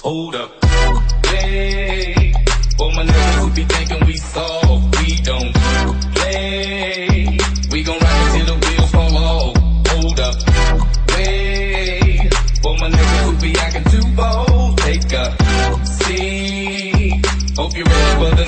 Hold up. Hey, for my niggas who be thinking we soft, we don't play. We gon' rock it till the wheels fall off. Hold up. Hey, for my niggas who be acting too bold, take a seat. Hope you're ready for the